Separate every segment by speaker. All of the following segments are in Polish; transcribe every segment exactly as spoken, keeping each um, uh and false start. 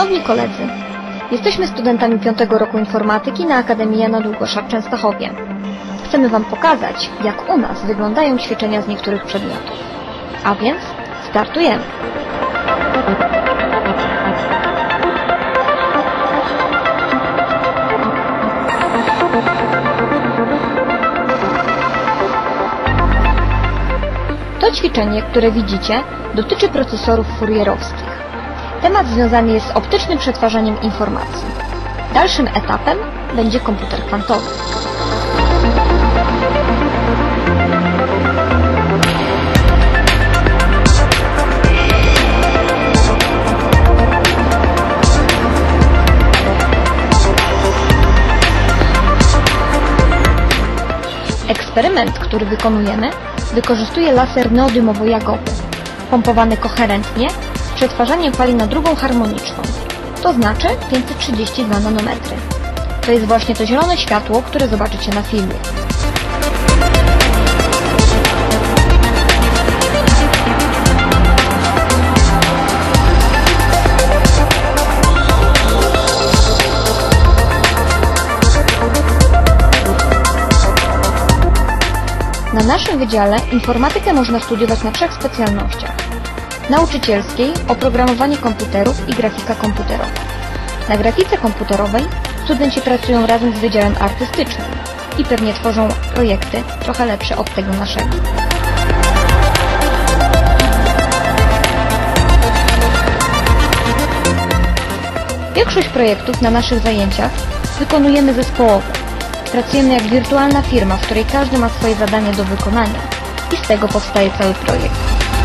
Speaker 1: Szanowni koledzy, jesteśmy studentami piątego roku informatyki na Akademii Jana Długosza w Częstochowie. Chcemy Wam pokazać, jak u nas wyglądają ćwiczenia z niektórych przedmiotów. A więc startujemy! To ćwiczenie, które widzicie, dotyczy procesorów furierowskich. Temat związany jest z optycznym przetwarzaniem informacji. Dalszym etapem będzie komputer kwantowy. Eksperyment, który wykonujemy, wykorzystuje laser neodymowo-jagowy, pompowany koherentnie, z przetwarzaniem fali na drugą harmoniczną, to znaczy pięćset trzydzieści dwa nanometry. To jest właśnie to zielone światło, które zobaczycie na filmie. Na naszym wydziale informatykę można studiować na trzech specjalnościach. Nauczycielskiej, oprogramowanie komputerów i grafika komputerowa. Na grafice komputerowej studenci pracują razem z wydziałem artystycznym i pewnie tworzą projekty trochę lepsze od tego naszego. Większość projektów na naszych zajęciach wykonujemy zespołowo. Pracujemy jak wirtualna firma, w której każdy ma swoje zadanie do wykonania i z tego powstaje cały projekt.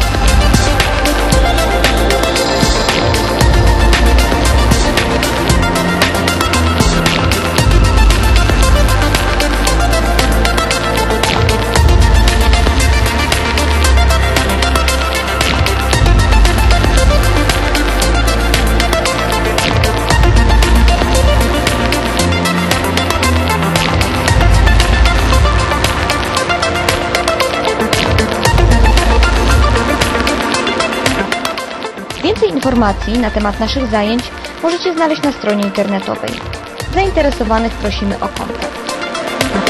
Speaker 1: Więcej informacji na temat naszych zajęć możecie znaleźć na stronie internetowej. Zainteresowanych prosimy o kontakt.